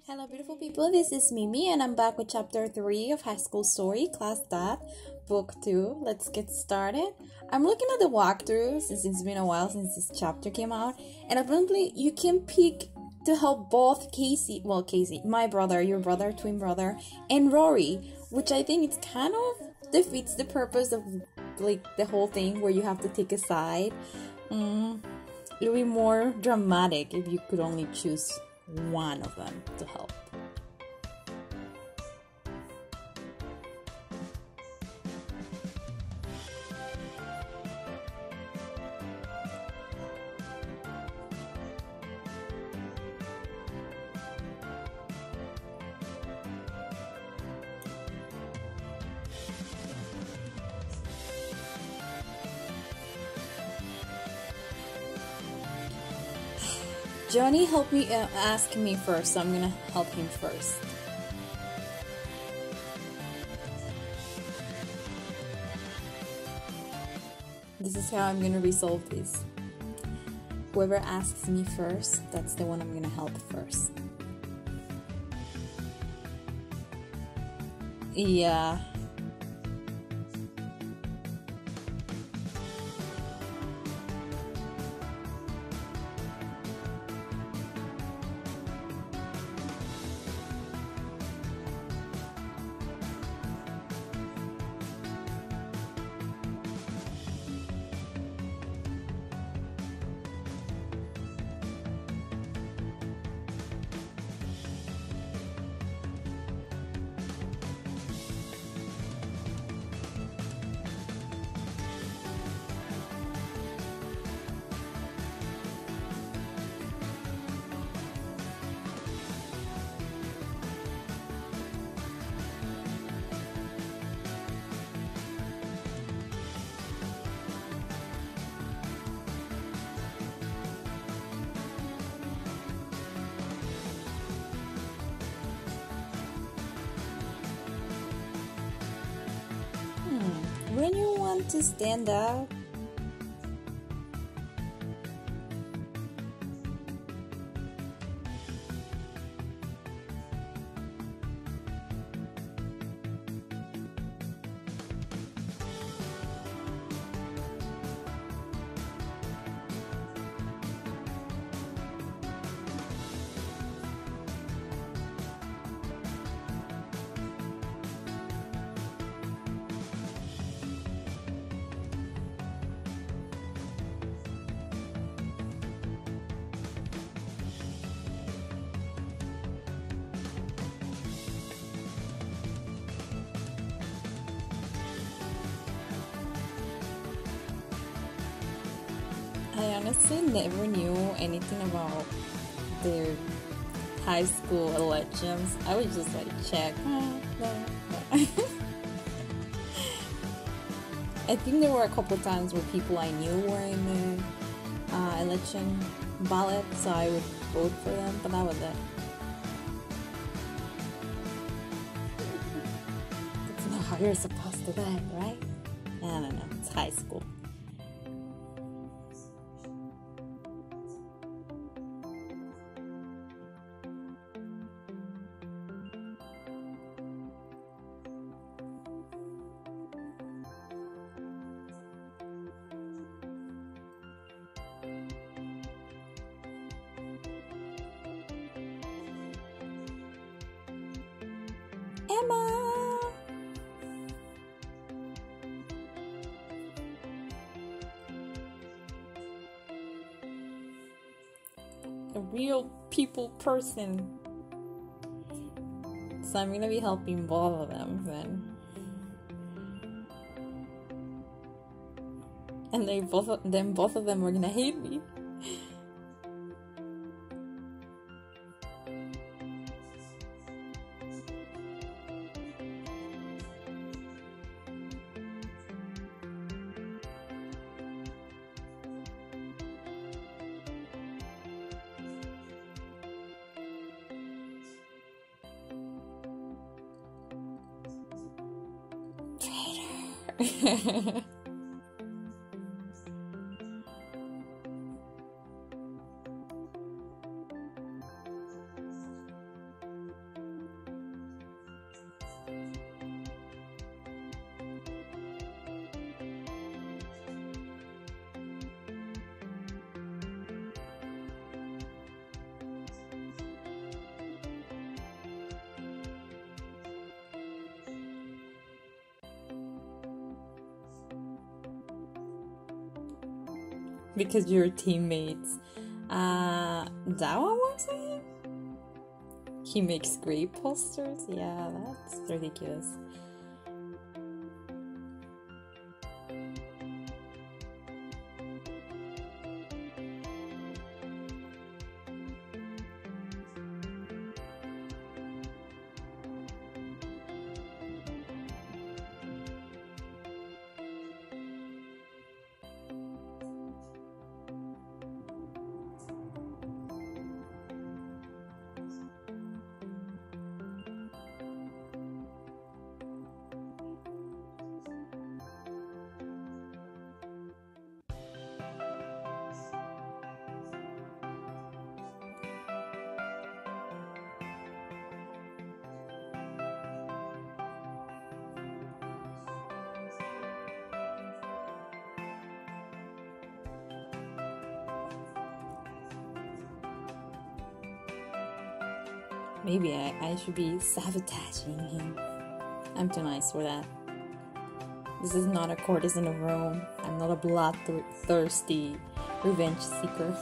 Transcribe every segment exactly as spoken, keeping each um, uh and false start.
Hello, beautiful people. This is Mimi, and I'm back with chapter three of High School Story, Class That, Book two. Let's get started. I'm looking at the walkthrough since it's been a while since this chapter came out, and apparently you can pick to help both Casey, well, Casey, my brother, your brother, twin brother, and Rory, which I think it's kind of defeats the purpose of like the whole thing where you have to take a side. Mm, it would be more dramatic if you could only choose one of them to help. Johnny helped me uh, ask me first, so I'm gonna help him first. This is how I'm gonna resolve this. Whoever asks me first, that's the one I'm gonna help first. Yeah. When you want to stand up, I honestly never knew anything about their high school elections. I would just like check. I think there were a couple of times where people I knew were in the uh, election ballot, so I would vote for them, but that was it. That's not how you're supposed to vote, right? I don't know. It's high school. Emma! A real people person. So I'm gonna be helping both of them then. And they both of, then both of them are gonna hate me. because you're teammates. Uh, that one works on him? He makes great posters? Yeah, that's ridiculous. Maybe I, I should be sabotaging him. I'm too nice for that. This is not a courtesan of Rome. I'm not a bloodthirsty revenge seeker.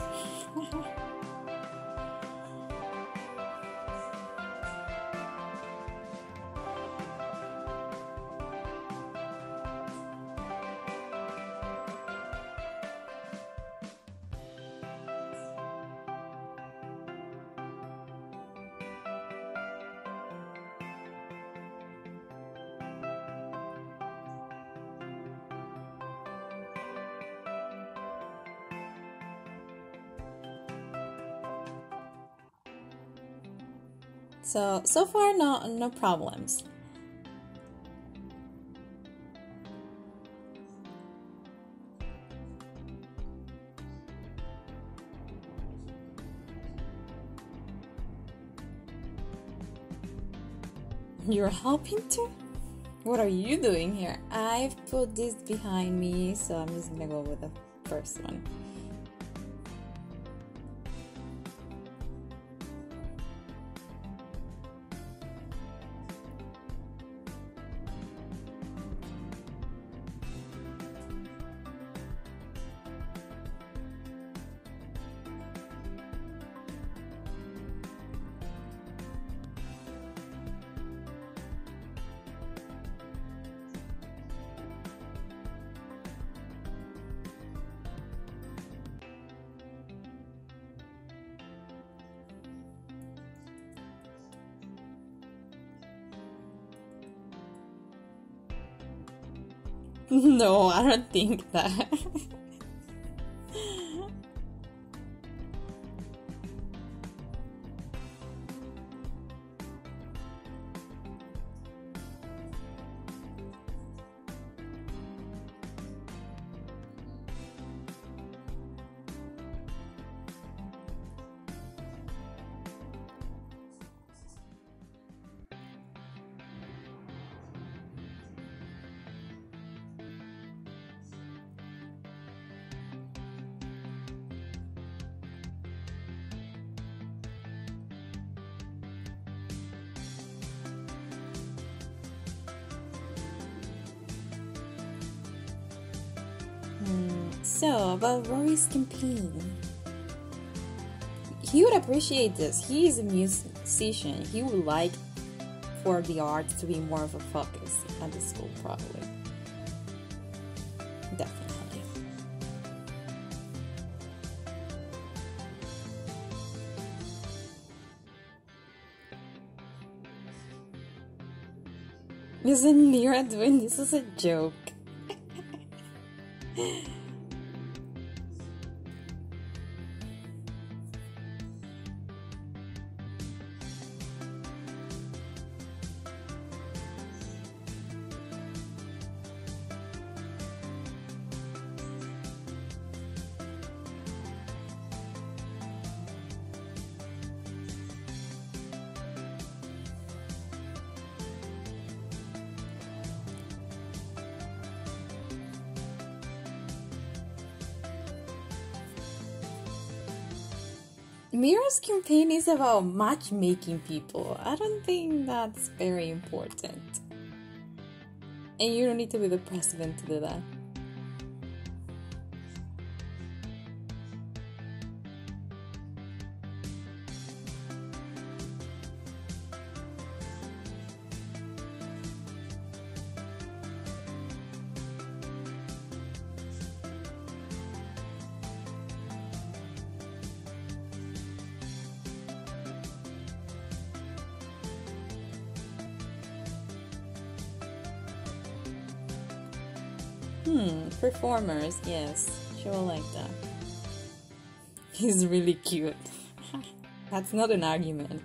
So, so far, no, no problems. You're helping too? What are you doing here? I've put this behind me, so I'm just gonna go with the first one. No, I don't think that. So, about Rory's campaign. He would appreciate this. He is a musician. He would like for the arts to be more of a focus at the school, probably. Definitely. Isn't Nira doing this as a joke? Mira's campaign is about matchmaking people. I don't think that's very important. And you don't need to be the president to do that. Hmm, performers, yes. She will like that. He's really cute. That's not an argument.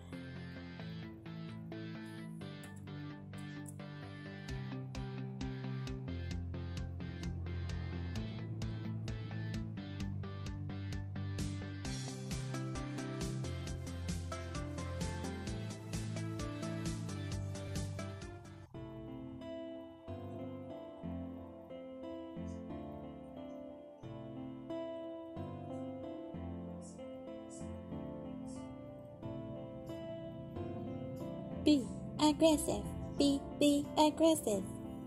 Be aggressive. Be, be aggressive.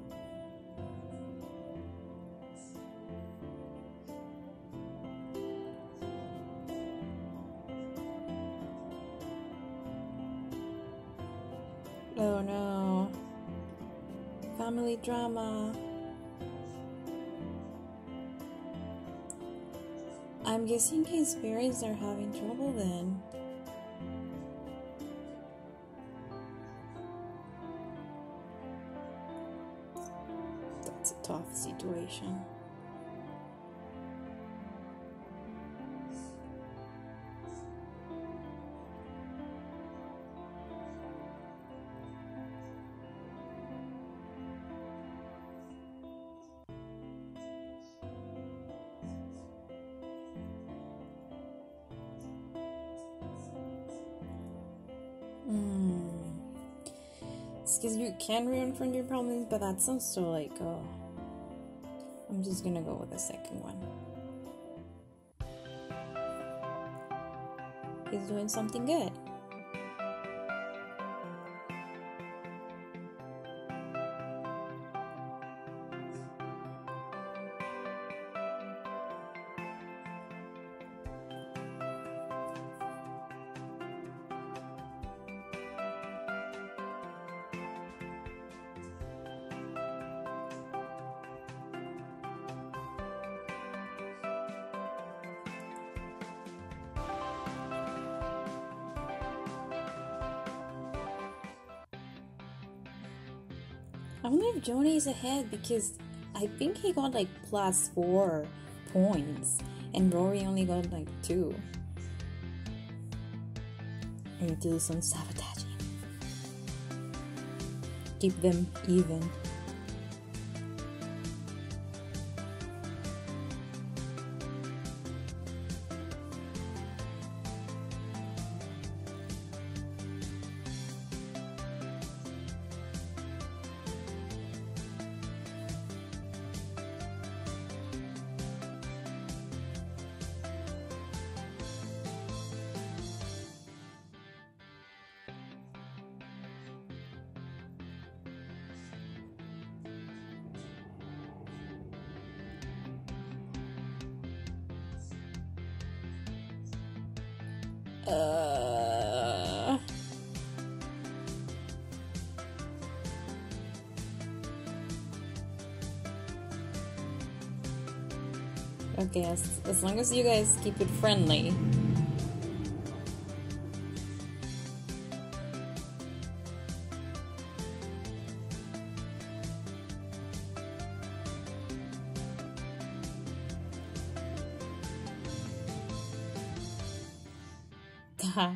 Oh no. Family drama. I'm guessing his parents are having trouble then. That's a tough situation. Hmm. Because you can run from your problems, but that sounds so like, oh. I'm just gonna go with the second one. He's doing something good. I wonder if Johnny is ahead because I think he got like plus four points and Rory only got like two. And do some sabotaging. Keep them even. Uh... Okay, as, as long as you guys keep it friendly. Haha.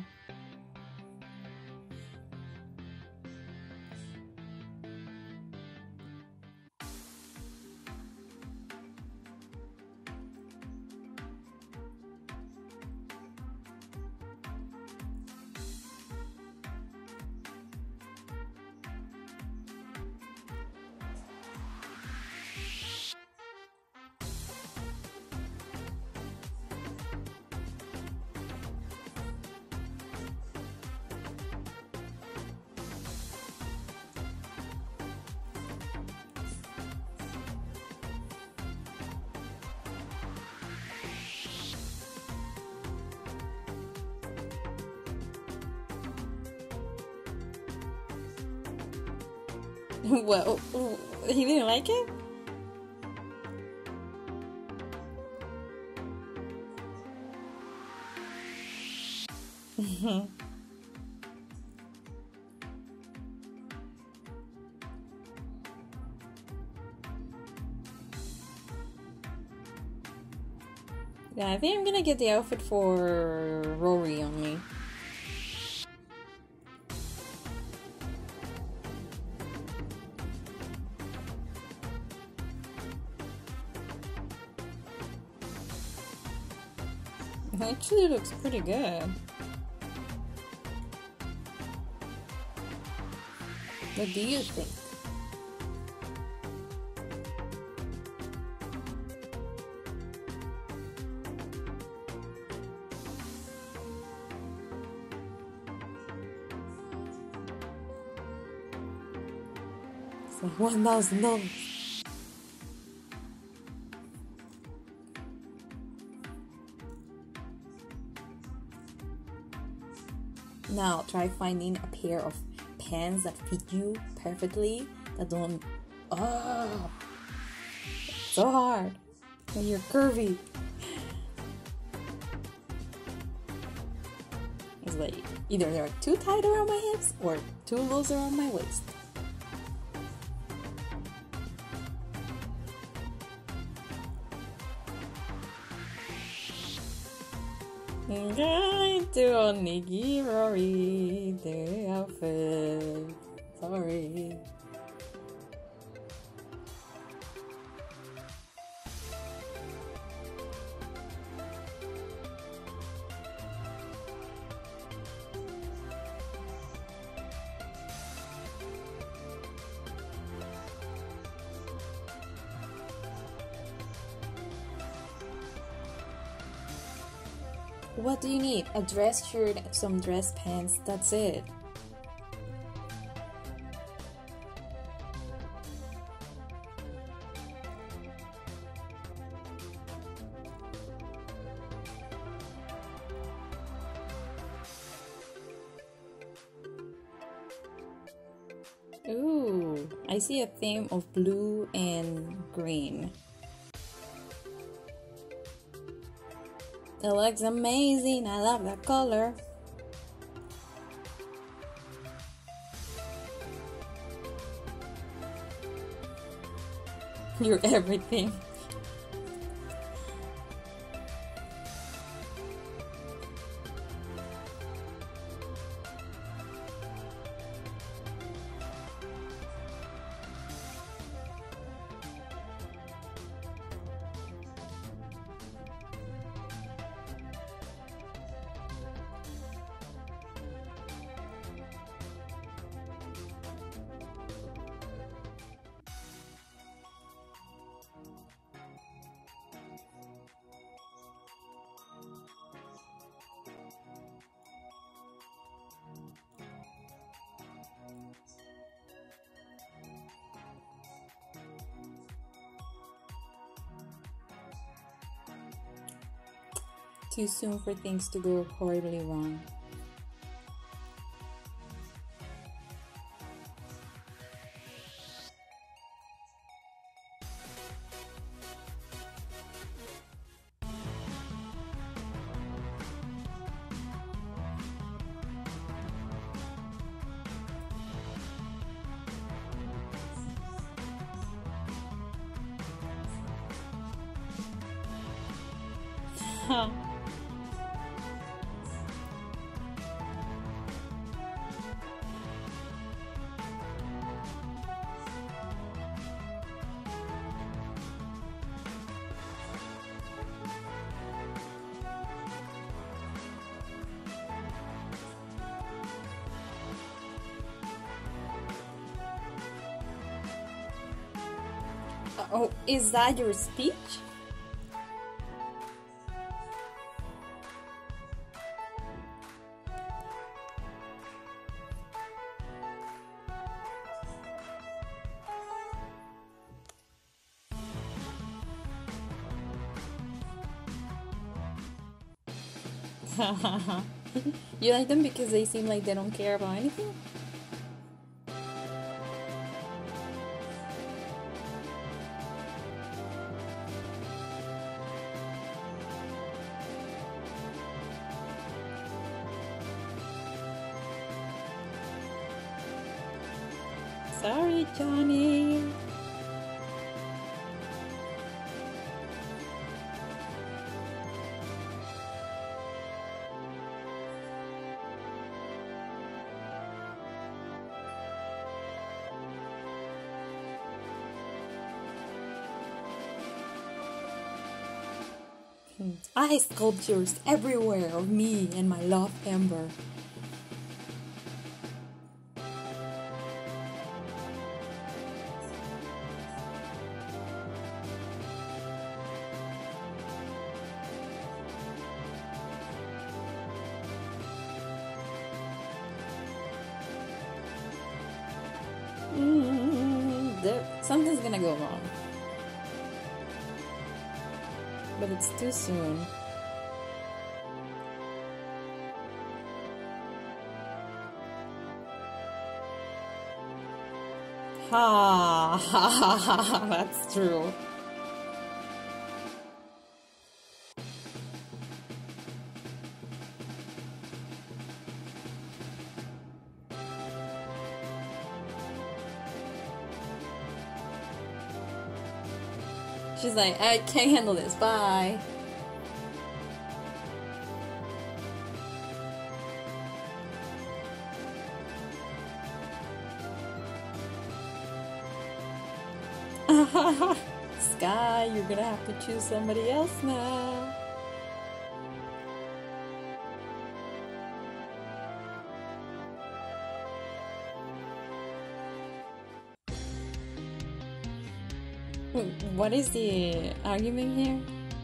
Well, he didn't like it? Yeah, I think I'm gonna get the outfit for Rory only. It actually looks pretty good. What do you think? It's like one thousand dollars. Now try finding a pair of pants that fit you perfectly, that don't, oh, so hard when you're curvy. It's like either they're too tight around my hips or too loose around my waist. I'm going to only give Rory the outfit. Sorry. What do you need? A dress shirt, some dress pants, that's it. Ooh, I see a theme of blue and green. It looks amazing. I love that color. You're everything. Too soon for things to go horribly wrong. Huh. Oh, is that your speech? You like them because they seem like they don't care about anything? Sorry, Johnny. Ice sculptures everywhere of me and my love Amber. Mm, there, something's gonna go wrong. But it's too soon. Ha ha ha ha, that's true. She's like, I can't handle this, bye. Sky, you're gonna have to choose somebody else now. What is the argument here?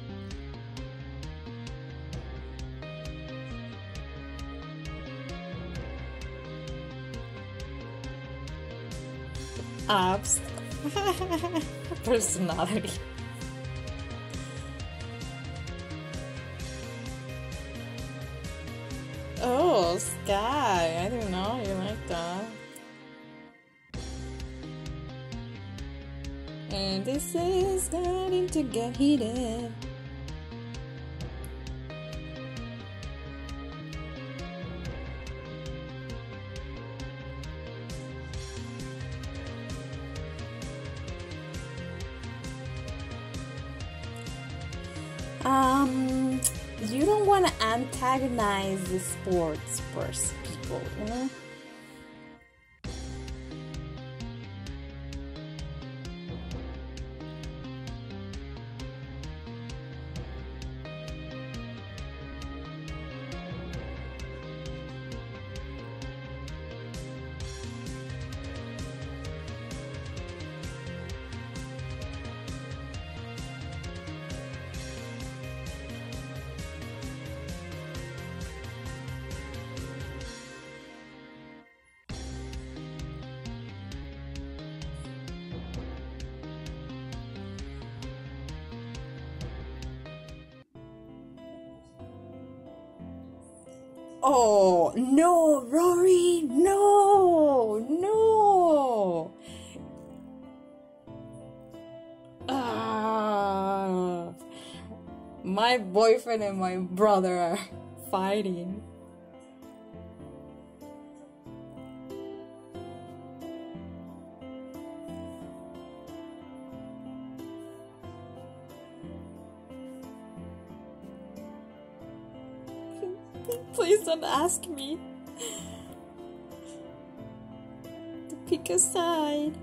Abs. Personality. Oh, Sky. I didn't know you like that. And this is starting to get heated. Um, you don't want to antagonize the sports person people, you know? Oh, no, Rory, no, no. Ah, my boyfriend and my brother are fighting. Please don't ask me to pick a side.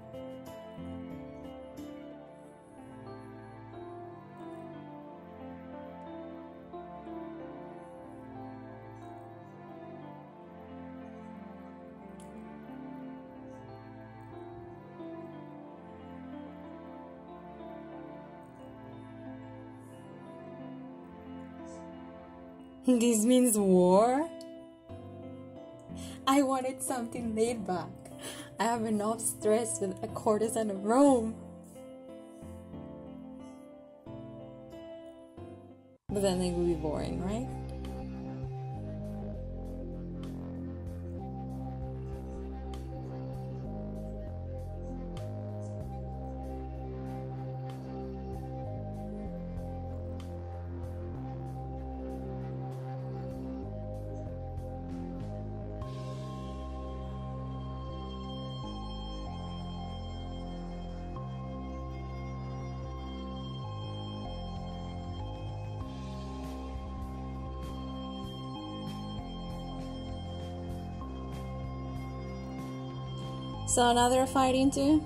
This means war? I wanted something laid back. I have enough stress with a courtesan of Rome. But then it would be boring, right? So now they're fighting too?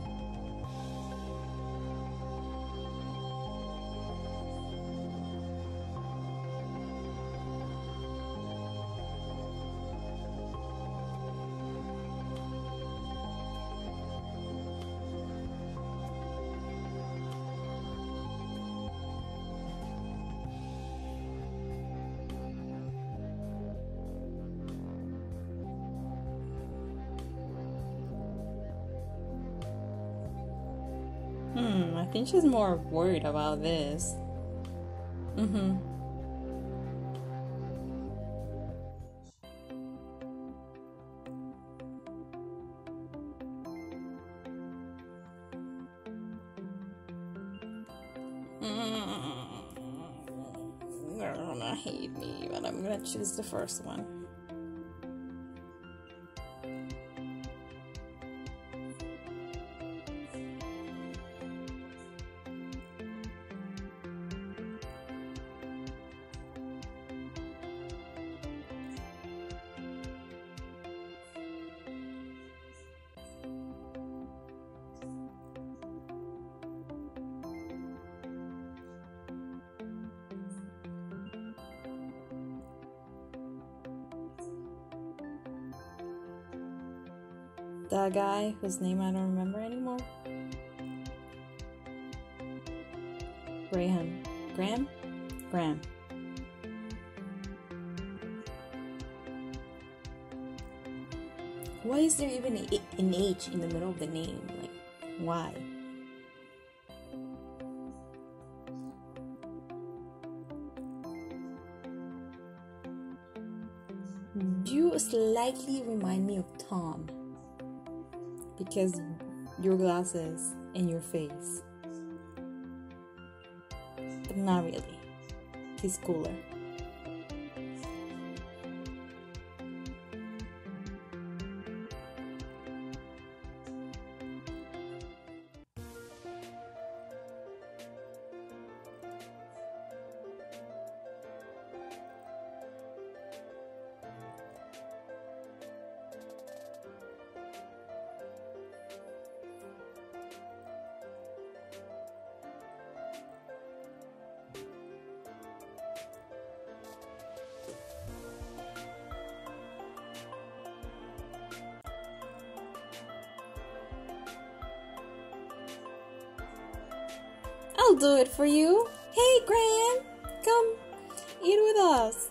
Hmm, I think she's more worried about this. Mm-hmm. They're gonna hate me, but I'm gonna choose the first one. That guy whose name I don't remember anymore. Graham. Graham? Graham. Why is there even an H in the middle of the name? Like, why? You slightly remind me of Tom. Because your glasses and your face. But not really. He's cooler. I'll do it for you. Hey, Graham, come eat with us.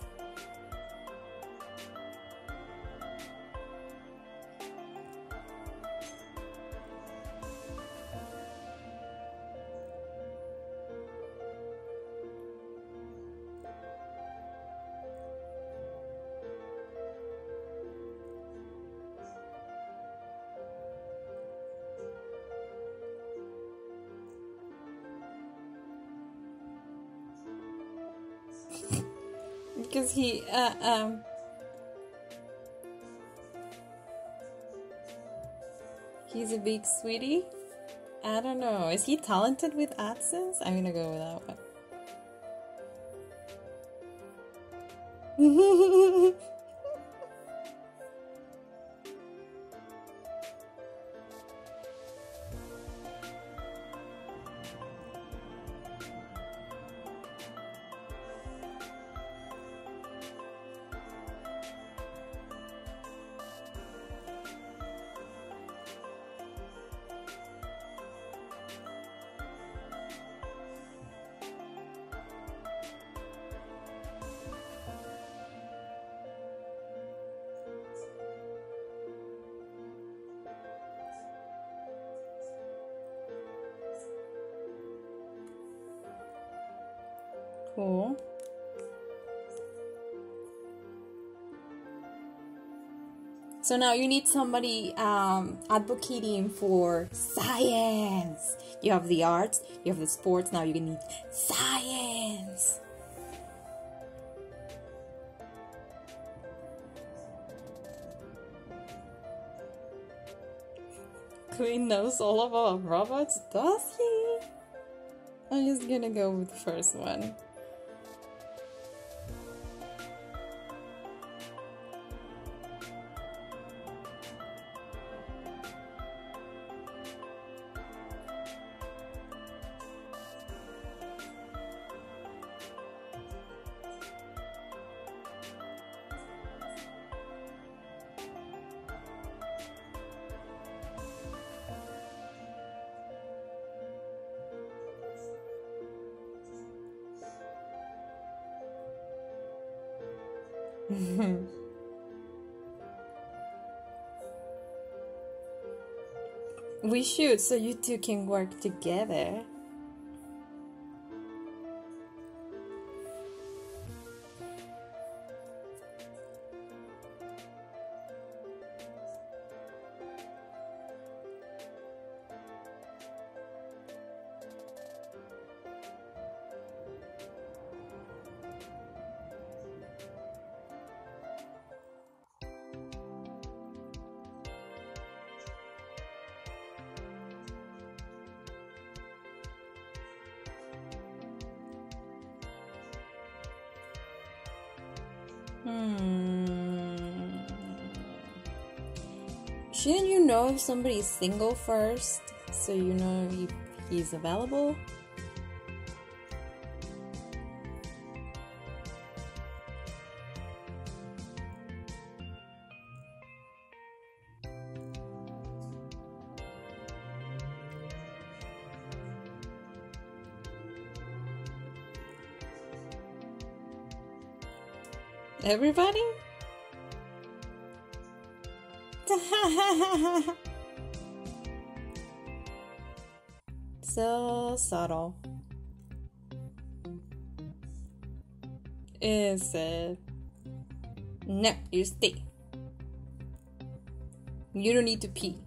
Because he, uh, um, he's a big sweetie. I don't know. Is he talented with accents? I'm gonna go with that one. Cool. So now you need somebody um, advocating for science. You have the arts, you have the sports, now you need science. Queen knows all about robots, does he? I'm just gonna go with the first one. We should, so you two can work together. Hmm. Shouldn't you know if somebody's single first, so you know if he's available? Everybody? So subtle. Is it? No, you stay. You don't need to pee.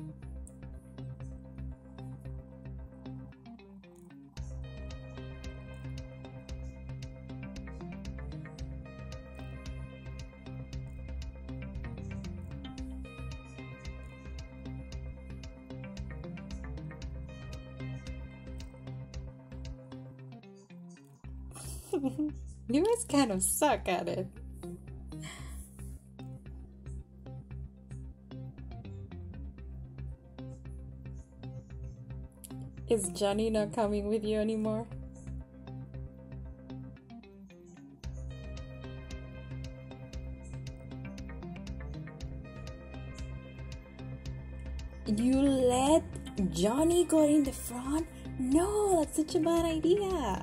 You guys kind of suck at it. Is Johnny not coming with you anymore? You let Johnny go in the front? No, that's such a bad idea.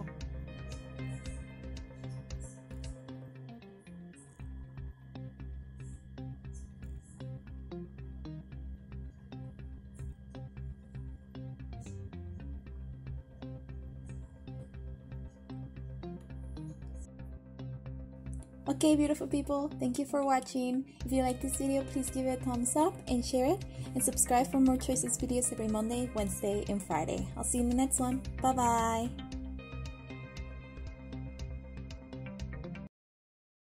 Okay, beautiful people, thank you for watching. If you like this video, please give it a thumbs up and share it, and subscribe for more Choices videos every Monday, Wednesday, and Friday. I'll see you in the next one. Bye bye.